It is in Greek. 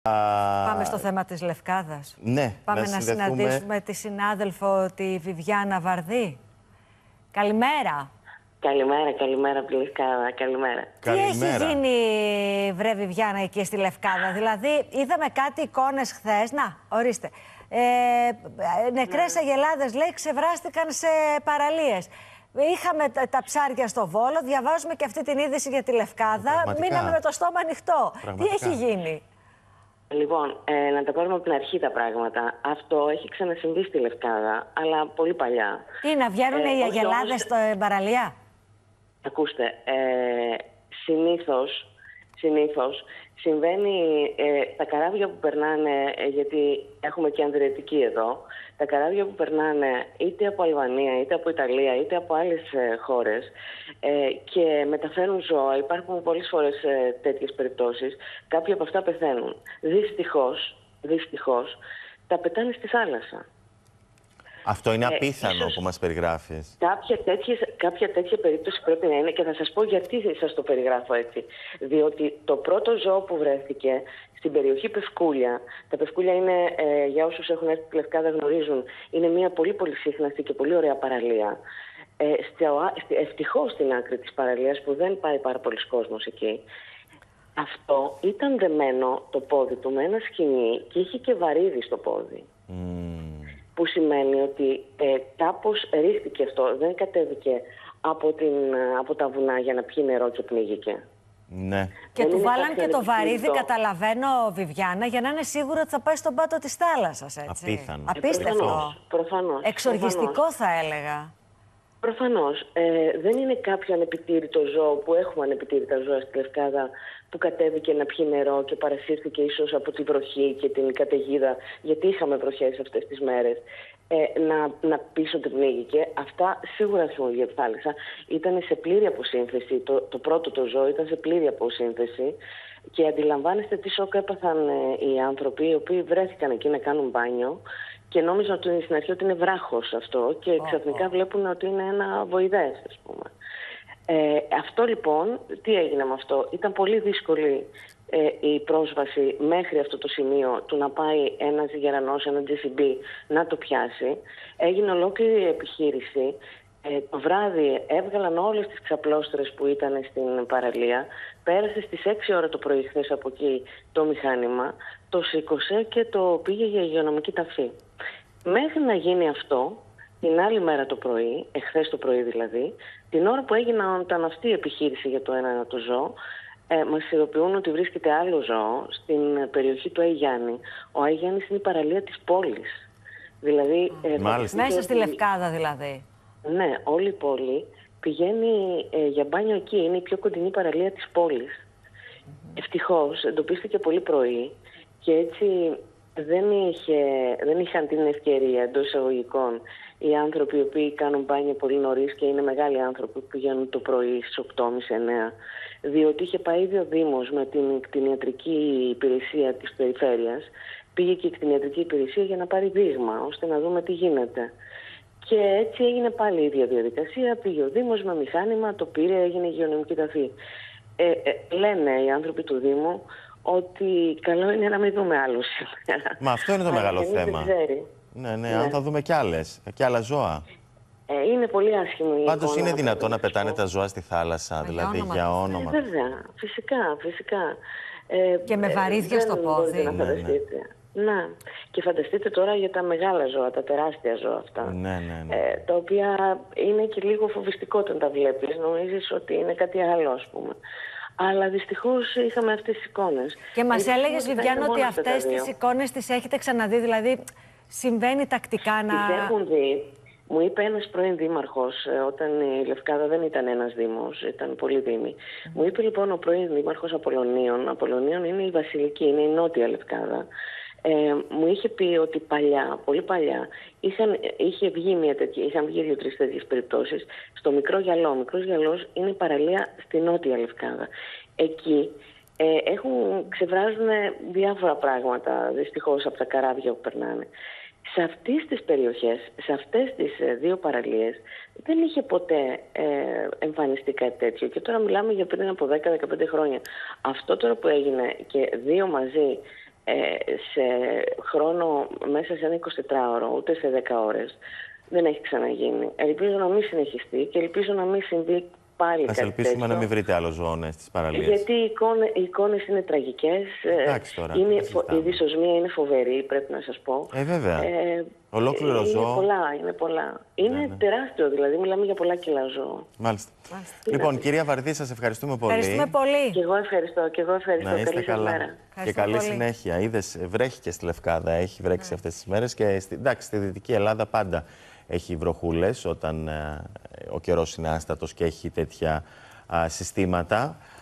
Πάμε στο θέμα της Λευκάδας. Ναι, Πάμε να συναντήσουμε τη συνάδελφο, τη Βιβιάννα Βαρδί. Καλημέρα. Καλημέρα από τη Λευκάδα, καλημέρα. Τι έχει γίνει, βρε Βιβιάννα, εκεί στη Λευκάδα? Δηλαδή, είδαμε κάτι εικόνες χθες. Να, ορίστε. Νεκρές αγελάδες, λέει, ξεβράστηκαν σε παραλίες. Είχαμε τα ψάρια στο Βόλο, διαβάζουμε και αυτή την είδηση για τη Λευκάδα. Μείναμε με το στόμα ανοιχτό. Τι έχει γίνει? Λοιπόν, να τα πάρουμε από την αρχή τα πράγματα. Αυτό έχει ξανασυμβεί στη Λευκάδα, αλλά πολύ παλιά. Τι, να βγαίνουν οι αγελάδες στην παραλία? Ακούστε, συνήθως συμβαίνει τα καράβια που περνάνε, γιατί έχουμε και Ανδριατική εδώ, τα καράβια που περνάνε είτε από Αλβανία, είτε από Ιταλία, είτε από άλλες χώρες και μεταφέρουν ζώα. Υπάρχουν πολλές φορές τέτοιες περιπτώσεις. Κάποιοι από αυτά πεθαίνουν. Δυστυχώς, τα πετάνε στη θάλασσα. Αυτό είναι απίθανο που μας περιγράφεις. Κάποια τέτοια περίπτωση πρέπει να είναι, και θα σας πω γιατί σας το περιγράφω έτσι. Διότι το πρώτο ζώο που βρέθηκε στην περιοχή Πευκούλια, τα Πευκούλια είναι, για όσους έχουν έρθει στη Λευκάδα γνωρίζουν, είναι μια πολύ πολύ σύχναστη και πολύ ωραία παραλία. Ευτυχώς στην άκρη της παραλίας, που δεν πάει πάρα πολλοί κόσμος εκεί, αυτό ήταν δεμένο το πόδι του με ένα σκοινί και είχε και βαρύδι στο πόδι. Που σημαίνει ότι κάπως ρίχτηκε αυτό, δεν κατέβηκε από τα βουνά για να πιει νερό και πνίγηκε. Ναι. Και του βάλαν και το βαρύδι, καταλαβαίνω, Βιβιάννα, για να είναι σίγουρο ότι θα πάει στον πάτο της θάλασσας, έτσι. Απίθανο. Απίστευτο. Προφανώς. Εξοργιστικό θα έλεγα. Προφανώς. Δεν είναι κάποιο ανεπιτήρητο ζώο, που έχουμε ανεπιτήρητα ζώα στη Λευκάδα, που κατέβηκε να πιει νερό και παρασύρθηκε ίσως από τη βροχή και την καταιγίδα, γιατί είχαμε βροχές αυτές τις μέρες, να πεις ότι πνίγηκε. Αυτά σίγουρα έχουν για τη θάλασσα. Ήταν σε πλήρη αποσύνθεση. Το πρώτο το ζώο ήταν σε πλήρη αποσύνθεση. Και αντιλαμβάνεστε τι σοκ έπαθαν οι άνθρωποι, οι οποίοι βρέθηκαν εκεί να κάνουν μπάνιο και νόμιζαν ότι στην αρχή ότι είναι βράχος αυτό και ξαφνικά βλέπουν ότι είναι ένα βοηδές, ας πούμε. Αυτό λοιπόν, τι έγινε με αυτό? Ήταν πολύ δύσκολη η πρόσβαση μέχρι αυτό το σημείο του να πάει ένας γερανός, ένα JCB να το πιάσει. Έγινε ολόκληρη επιχείρηση. Το βράδυ έβγαλαν όλες τις ξαπλώστρες που ήταν στην παραλία. Πέρασε στις 6 ώρα το πρωί χθες από εκεί το μηχάνημα, το σήκωσε και το πήγε για υγειονομική ταφή. Μέχρι να γίνει αυτό, την άλλη μέρα το πρωί, εχθές το πρωί δηλαδή, την ώρα που ήταν αυτή η επιχείρηση για το ένα το ζώο, μας ειδοποιούν ότι βρίσκεται άλλο ζώο στην περιοχή του Αϊγιάννη. Ο Αϊγιάννης είναι η παραλία της πόλης. Δηλαδή, μέσα στη Λευκάδα δηλαδή. Ναι, όλη η πόλη πηγαίνει για μπάνιο εκεί. Είναι η πιο κοντινή παραλία της πόλης. Ευτυχώς εντοπίστηκε πολύ πρωί και έτσι δεν είχαν την ευκαιρία, εντός εισαγωγικών, οι άνθρωποι οι οποίοι κάνουν μπάνιο πολύ νωρίς, και είναι μεγάλοι άνθρωποι που πηγαίνουν το πρωί στις 8.30-9, διότι είχε πάει ήδη ο Δήμος με την κτηνιατρική υπηρεσία της περιφέρειας, πήγε και η κτηνιατρική υπηρεσία για να πάρει δείγμα, ώστε να δούμε τι γίνεται. Και έτσι έγινε πάλι η ίδια διαδικασία. Πήγε ο Δήμος με μηχάνημα, το πήρε, έγινε υγειονομική ταφή. Λένε οι άνθρωποι του Δήμου ότι καλό είναι να μην δούμε άλλους σήμερα. Μα αυτό είναι το μεγάλο θέμα. Ναι, αν θα δούμε κι άλλα ζώα. Είναι πολύ άσχημη. Πάντως είναι δυνατόν να πετάνε τα ζώα στη θάλασσα, δηλαδή για όνομα. Βέβαια, φυσικά. Και με βαρύδια στο πόδι. Ναι. Και φανταστείτε τώρα για τα μεγάλα ζώα, τα τεράστια ζώα αυτά. Ναι. Τα οποία είναι και λίγο φοβιστικό όταν τα βλέπεις. Νομίζεις ότι είναι κάτι άλλο, ας πούμε. Αλλά δυστυχώς είχαμε αυτές τις εικόνες. Και μας έλεγες, Βιβιάννα, ότι αυτές τις εικόνες τις έχετε ξαναδεί, δηλαδή συμβαίνει τακτικά να... Τις έχουν δει. Μου είπε ένας πρώην δήμαρχος, όταν η Λευκάδα δεν ήταν ένας δήμος, ήταν πολλοί δήμοι. Μου είπε λοιπόν ο πρώην δήμαρχος Απολωνίων είναι η Βασιλική, είναι η νότια Λευκάδα. Μου είχε πει ότι παλιά, πολύ παλιά, είχαν βγει 2-3 τέτοιες περιπτώσεις στο Μικρό Γιαλό. Ο Μικρός Γιαλός είναι η παραλία στη νότια Λευκάδα. Εκεί ξεβράζουν διάφορα πράγματα, δυστυχώς, από τα καράβια που περνάνε. Σε αυτές τις περιοχές, σε αυτές τις δύο παραλίες, δεν είχε ποτέ εμφανιστεί κάτι τέτοιο. Και τώρα μιλάμε για πριν από 10-15 χρόνια. Αυτό τώρα που έγινε και δύο μαζί σε χρόνο μέσα σε ένα 24ωρο, ούτε σε 10 ώρες. Δεν έχει ξαναγίνει. Ελπίζω να μην συνεχιστεί και ελπίζω να μην συμβεί πάλι κάτι τέτοιο. Ας ελπίσουμε να μην βρείτε άλλο ζώο στις παραλίες. Γιατί οι εικόνες είναι τραγικές. Τώρα, η δυσοσμία είναι φοβερή, πρέπει να σας πω. Βέβαια. Ολόκληρο ζώο. Είναι πολλά. Είναι τεράστιο, δηλαδή. Μιλάμε για πολλά κιλά ζώο. Μάλιστα. Λοιπόν, κυρία Βαρδί, σας ευχαριστούμε πολύ. Ευχαριστούμε πολύ. Και εγώ ευχαριστώ. Να είστε καλά. Και καλή πολύ. συνέχεια. Είδες, βρέχει και στη Λευκάδα. Έχει βρέξει αυτές τις μέρες και στη Δυτική Ελλάδα πάντα έχει βροχούλες όταν ο καιρός είναι άστατος και έχει τέτοια συστήματα.